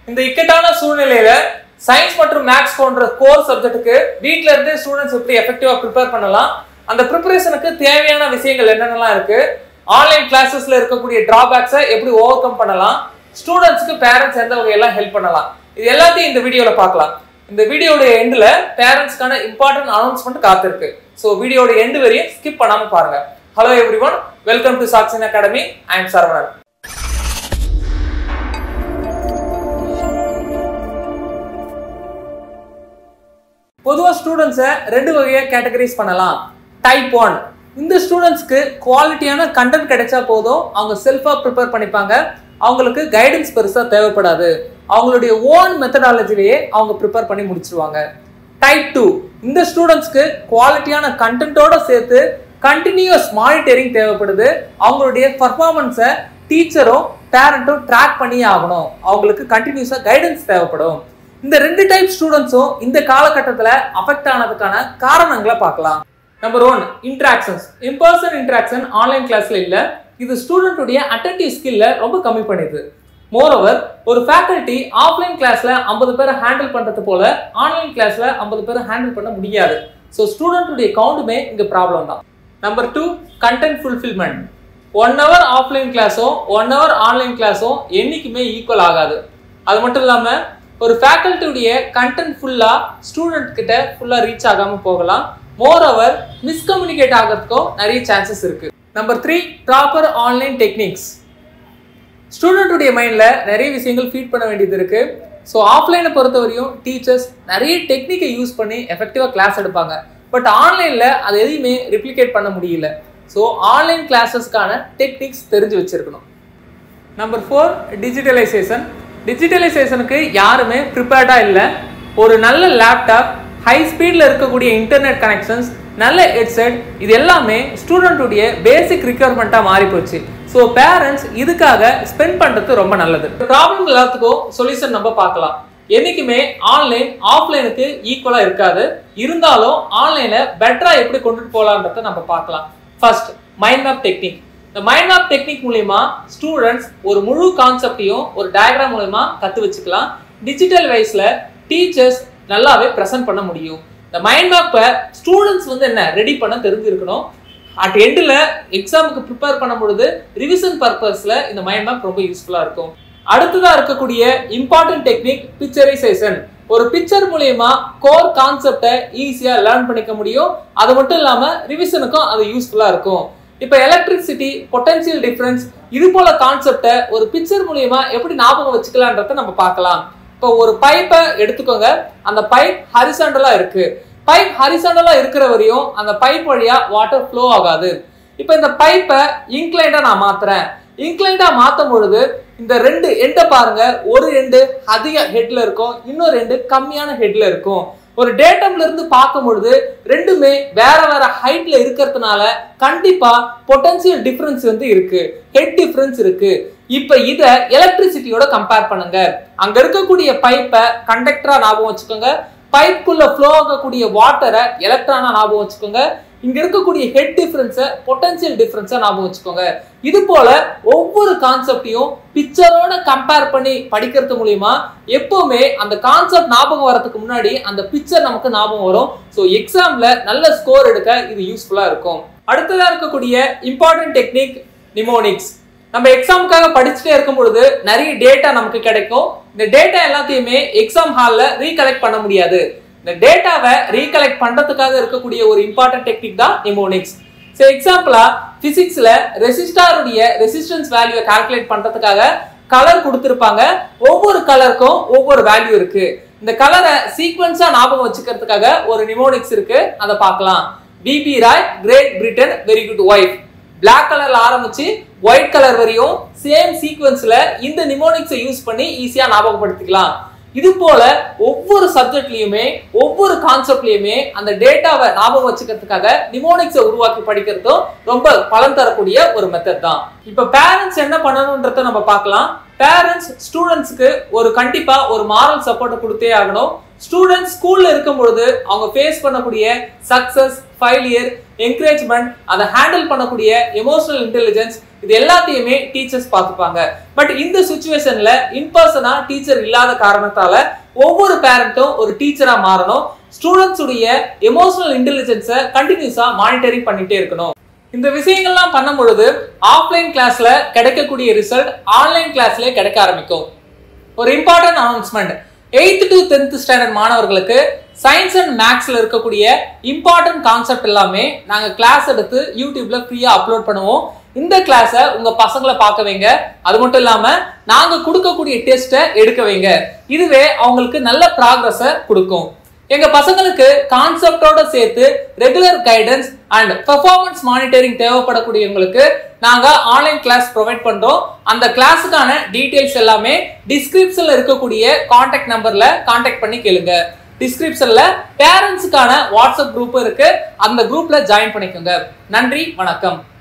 இந்த இக்கட்டான சூழ்நிலையில சயின்ஸ் மற்றும் மேத்ஸ் போன்ற கோர் சப்ஜெக்ட்டுக்கு வீட்ல இருந்து ஸ்டூடெண்ட்ஸ் எப்படி எஃபெக்டிவா ப்ரிப்பேர் பண்ணலாம், அந்த ப்ரிப்பரேஷனுக்கு தேவையான விஷயங்கள் என்னென்னலாம் இருக்கு, ஆன்லைன் கிளாஸஸ்ல இருக்கக்கூடிய டிராபேக்ஸை எப்படி ஓவர் கம் பண்ணலாம், ஸ்டூடெண்ட்ஸ்க்கு பேரண்ட்ஸ் எந்த வகையெல்லாம் ஹெல்ப் பண்ணலாம், இது எல்லாத்தையும் இந்த வீடியோல பார்க்கலாம். இந்த வீடியோட எண்ட்ல பேரண்ட்ஸ்க்கான இம்பார்ட்டன்ட் அனௌன்ஸ்மெண்ட் காத்திருக்கு. ஸோ வீடியோட எண்டு வரையும் ஸ்கிப் பண்ணாம பாருங்க. Hello everyone, welcome to Sakshan academy. I am Saravanan. பொதுவா ஸ்டூடெண்ட்ஸை ரெண்டு வகையா கேட்டகரைஸ் பண்ணலாம். டைப் 1, இந்த ஸ்டூடெண்ட்ஸ்க்கு குவாலிட்டியான கண்டென்ட் கிடைச்சா போதும், அவங்க செல்ஃபா ப்ரிப்பேர் பண்ணிப்பாங்க, அவங்களுக்கு கைடன்ஸ் பெருசா தேவைப்படாது, அவங்களுடைய ஓன் மெத்தடாலஜிலேயே அவங்க ப்ரிப்பேர் பண்ணி முடிச்சிருவாங்க. டைப் 2, இந்த ஸ்டூடெண்ட்ஸ்க்கு குவாலிட்டியான கண்டென்ட்டோட சேர்த்து கண்டினியூஸ் மானிட்டரிங் தேவைப்படுது, அவங்களுடைய பர்ஃபார்மன்ஸை டீச்சரும் பேரண்ட்டும் ட்ராக் பண்ணி ஆகணும், அவங்களுக்கு கண்டினியூஸா கைடன்ஸ் தேவைப்படும். இந்த ரெண்டு டைப் ஸ்டூடெண்ட்ஸும் இந்த காலகட்டத்தில் அஃபெக்ட் ஆனதுக்கான காரணங்களை பார்க்கலாம். Number 1, interactions. In person interaction online கிளாஸ்ல இல்ல, இது ஸ்டூடெண்ட்டுடைய அட்டென்டிவ் ஸ்கில்ல ரொம்ப கம்மி பண்ணுது. மோரோவர், ஒரு ஃபேக்கல்டி ஆஃப்லைன் கிளாஸ்ல 50 பேரை ஹேண்டில் பண்றது போல ஆன்லைன் கிளாஸ்ல 50 பேரை ஹேண்டில் பண்ண முடியாது. ஸோ ஸ்டூடெண்ட்டுடைய கவுண்டுமே இங்க ப்ராப்ளம் தான். Number 2, content fulfilment. 1 hour offline கிளாஸும் 1 hour ஆன்லைன் கிளாஸும் என்னைக்குமே ஈக்குவல் ஆகாது. அது மட்டும் இல்லாம ஒரு ஃபேக்கல்ட்டியுடைய கண்டென்ட் ஃபுல்லா ஸ்டூடெண்ட் கிட்ட ஃபுல்லா ரீச் ஆகாம போகலாம். மோரோவர், மிஸ்கம்யூனிகேட் ஆகிறதுக்கும் நிறைய சான்சஸ் இருக்கு. Number 3, proper online techniques. ஸ்டூடெண்ட்டுடைய மைண்ட்ல நிறைய விஷயங்கள் ஃபீட் பண்ண வேண்டியது இருக்கு. ஸோ ஆஃப்லைனை பொறுத்தவரையும் டீச்சர்ஸ் நிறைய டெக்னிக்கை யூஸ் பண்ணி எஃபெக்டிவா கிளாஸ் எடுப்பாங்க. பட் ஆன்லைன்ல அது எதையுமே ரிப்ளிகேட் பண்ண முடியல. ஸோ ஆன்லைன் கிளாஸஸ்க்கான டெக்னிக்ஸ் தெரிஞ்சு வச்சிருக்கணும். Number 4, digitalisation. டிஜிட்டலைசேஷனுக்கு யாருமே ப்ரிப்பேர்டா இல்லை. ஒரு நல்ல லேப்டாப், ஹை ஸ்பீடில் இருக்கக்கூடிய இன்டர்நெட் கனெக்ஷன்ஸ், நல்ல ஹெட்செட், இது எல்லாமே ஸ்டூடெண்ட்டுடைய பேசிக் ரிக்யர்மெண்ட்டாக மாறி போச்சு. ஸோ பேரண்ட்ஸ் இதுக்காக ஸ்பெண்ட் பண்ணுறது ரொம்ப நல்லது. ப்ராப்ளம் எல்லாத்துக்கும் சொல்யூஷன் நம்ம பார்க்கலாம். என்னைக்குமே ஆன்லைன் ஆஃப்லைனுக்கு ஈக்குவலாக இருக்காது. இருந்தாலும் ஆன்லைனை பெட்டராக எப்படி கொண்டுட்டு போகலான்றத நம்ம பார்க்கலாம். First, mind map technique. இந்த மைண்ட் மேப் டெக்னிக் மூலமா ஸ்டூடெண்ட்ஸ் ஒரு முழு கான்செப்டையும் ஒரு டயக்ராம் மூலமா கற்று வச்சுக்கலாம். டிஜிட்டல் வைஸ்ல டீச்சர்ஸ் நல்லாவே ப்ரெசென்ட் பண்ண முடியும். இந்த மைண்ட் மேப்பை ஸ்டூடெண்ட்ஸ் என்ன ரெடி பண்ண தெரிஞ்சிருக்கணும். அட் எண்டில் எக்ஸாமுக்கு ப்ரிப்பேர் பண்ணும் பொழுது ரிவிஷன் பர்பஸ்ல இந்த மைண்ட் மேப் ரொம்ப யூஸ்ஃபுல்லாக இருக்கும். அடுத்ததா இருக்கக்கூடிய இம்பார்ட்டன்ட் டெக்னிக் பிக்சரைசேஷன். ஒரு பிக்சர் மூலமா கோர் கான்செப்டை ஈஸியா லேர்ன் பண்ணிக்க முடியும். அது மட்டும் இல்லாம ரிவிஷனுக்கும் அது யூஸ்ஃபுல்லா இருக்கும். இப்போ எலக்ட்ரிசிட்டி, பொட்டன்சியல் டிஃபரன்ஸ், இது போல கான்செப்டை ஒரு பிக்சர் மூலமா எப்படி ஞாபகம் வச்சுக்கலான்றத நம்ம பார்க்கலாம். இப்போ ஒரு பைப்பை எடுத்துக்கோங்க. அந்த பைப் ஹரிசாண்டலா இருக்கு. பைப் ஹரிசாண்டலா இருக்கிற வரையும் அந்த பைப் வழியா வாட்டர் ஃப்ளோ ஆகாது. இப்போ இந்த பைப்பை இன்க்ளைண்டா நான் மாத்துறேன். இன்க்ளைண்டா மாற்றும் பொழுது இந்த ரெண்டு எண்டை பாருங்க. ஒரு எண்டு அதிக ஹெட்ல இருக்கும், இன்னொரு எண்டு கம்மியான ஹெட்ல இருக்கும். ஒரு டேட்டம்ல இருந்து பார்க்கும் பொழுது ரெண்டுமே வேற வேற ஹைட்ல இருக்கிறதுனால கண்டிப்பா பொட்டன்சியல் டிஃபரன்ஸ் இருக்கு, ஹெட் டிஃபரன்ஸ் இருக்கு. இப்ப இத எலக்ட்ரிசிட்டியோட கம்பேர் பண்ணுங்க. அங்க இருக்கக்கூடிய பைப்பை கண்டக்டரா ஞாபகம் வச்சுக்கோங்க, பைப்புக்குள்ள ஃப்ளோ ஆகக்கூடிய வாட்டரை எலக்ட்ரானா ஞாபகம் வச்சுக்கோங்க, இங்க இருக்கக்கூடிய ஹெட் டிஃபரன்ஸை பொட்டன்சியல் டிஃபரன்ஸா ஞாபகம் வச்சுக்கோங்க. இது போல ஒவ்வொரு கான்செப்டையும் பிக்சரோட கம்பேர் பண்ணி படிக்கிறது மூலியமா எப்பவுமே அந்த கான்செப்ட் ஞாபகம் வரதுக்கு முன்னாடி அந்த பிக்சர் நமக்கு ஞாபகம் வரும். ஸோ எக்ஸாம்ல நல்ல ஸ்கோர் எடுக்க இது யூஸ்ஃபுல்லா இருக்கும். அடுத்ததா இருக்கக்கூடிய இம்பார்ட்டன்ட் டெக்னிக் நிமோனிக்ஸ். நம்ம எக்ஸாமுக்காக படிச்சுட்டே இருக்கும் பொழுது நிறைய டேட்டா நமக்கு கிடைக்கும். இந்த டேட்டா எல்லாத்தையுமே எக்ஸாம் ஹால்ல ரீகலெக்ட் பண்ண முடியாது. இந்த டேட்டாவை ரீகலெக்ட் பண்றதுக்காக இருக்கக்கூடிய ஒரு இம்பார்ட்டன்ட் டெக்னிக் தான் நிமோனிக்ஸ். ஸோ எக்ஸாம்பிளா பிசிக்ஸ்ல ரெசிஸ்டாருடைய ரெசிஸ்டன்ஸ் வேல்யூவை கால்குலேட் பண்றதுக்காக கலர் கொடுத்துருப்பாங்க. ஒவ்வொரு கலருக்கும் ஒவ்வொரு வேல்யூ இருக்கு. இந்த கலரை சீக்வன்ஸா ஞாபகம் வச்சுக்கிறதுக்காக ஒரு நிமோனிக்ஸ் இருக்கு, அதை பார்க்கலாம். B B Roy, great Britain, very good wife. Black கலர்ல ஆரம்பிச்சு ஒயிட் கலர் வரையும் சேம் சீக்வன்ஸ்ல இந்த நிமோனிக்ஸை யூஸ் பண்ணி ஈஸியா ஞாபகப்படுத்திக்கலாம். இது போல ஒவ்வொரு சப்ஜெக்ட்லயுமே ஒவ்வொரு கான்செப்ட்லயுமே அந்த டேட்டாவை ஞாபகம் வச்சுக்கிறதுக்காக நிமோனிக்ஸை உருவாக்கி படிக்கிறதும் ரொம்ப பலன் தரக்கூடிய ஒரு மெத்தட் தான். இப்ப பேரண்ட்ஸ் என்ன பண்ணணும்ன்றத நம்ம பார்க்கலாம். பேரண்ட்ஸ் ஸ்டூடெண்ட்ஸ்க்கு கண்டிப்பா ஒரு மாரல் சப்போர்ட் கொடுத்தே ஆகணும். ஸ்டூடெண்ட்ஸ் ஸ்கூல்ல இருக்கும் பொழுது அவங்க ஃபேஸ் பண்ணக்கூடிய சக்சஸ், ஃபெயிலியர், என்கரேஜ்மெண்ட், அதை ஹேண்டில் பண்ணக்கூடிய எமோஷனல் இன்டெலிஜென்ஸ், இது எல்லாத்தையுமே டீச்சர்ஸ் பார்த்துப்பாங்க. பட் இந்த சிச்சுவேஷன்ல இன்பர்சனா டீச்சர் இல்லாத காரணத்தால ஒவ்வொரு பேரண்ட்டும் ஒரு டீச்சரா மாறணும். ஸ்டூடெண்ட்ஸ் உடைய எமோஷனல் இன்டெலிஜென்ஸை கண்டினியூஸா மானிட்டரிங் பண்ணிட்டே இருக்கணும். இந்த விஷயங்கள்லாம் பண்ணும் பொழுது ஆஃப்லைன் கிளாஸ்ல கிடைக்கக்கூடிய ரிசல்ட் ஆன்லைன் கிளாஸ்ல கிடைக்க ஆரம்பிக்கும். ஒரு important announcement, 8th to 10th standard மாணவர்களுக்கு சயின்ஸ் அண்ட் மேக்ஸ்ல இருக்கக்கூடிய இம்பார்ட்டன்ட் கான்செப்ட் எல்லாமே நாங்க கிளாஸ் எடுத்து யூடியூப்ல ஃப்ரீயா அப்லோட் பண்ணுவோம். இந்த கிளாஸை உங்க பசங்களை பார்க்க வைங்க. அது மட்டும் இல்லாம நாங்க கொடுக்கக்கூடிய டெஸ்ட்டை எடுக்க வைங்க. இதுவே அவங்களுக்கு நல்ல ப்ராக்ரஸை கொடுக்கும். எங்க பசங்களுக்கு கான்செப்டோட சேர்த்து regular guidance and performance monitoring தேவைப்படக்கூடியவங்களுக்கு நாங்க ஆன்லைன் கிளாஸ் ப்ரொவைட் பண்றோம். அந்த கிளாஸுக்கான டீடைல்ஸ் எல்லாமே டிஸ்கிரிப்ஷன்ல இருக்கக்கூடிய கான்டாக்ட் நம்பர்ல கான்டாக்ட் பண்ணி கேளுங்க. டிஸ்கிரிப்ஷன்ல பேரண்ட்ஸுக்கான வாட்ஸ்அப் குரூப் இருக்கு, அந்த குரூப்ல ஜாயின் பண்ணிக்கோங்க. நன்றி, வணக்கம்.